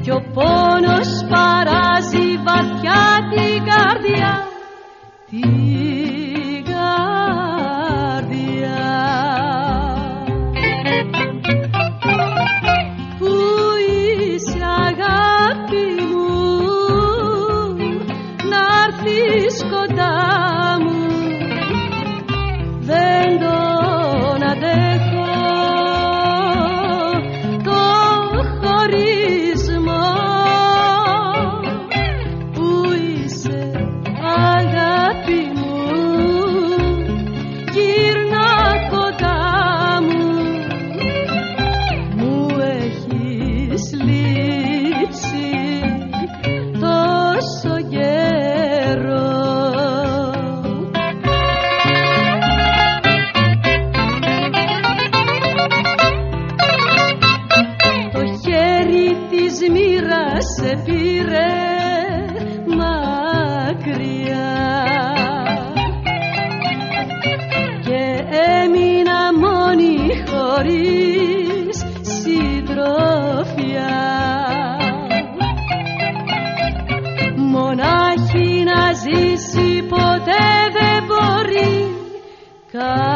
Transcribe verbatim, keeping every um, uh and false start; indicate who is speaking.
Speaker 1: κι ο πόνος παράζει βαθιά την καρδιά, την καρδιά. Πού είσαι αγάπη μου, να'ρθεις κοντά μου, δεν τον αντέχω το χωρισμό. Πού είσαι αγάπη μου, γύρνα κοντά μου, μου έχεις λείψει τόσο καιρό. Το χέρι της μοίρας σε πήρε μακριά και έμεινα μόνη χωρίς συντροφιά. Μονάχη να ζήσει ποτέ δεν μπορεί.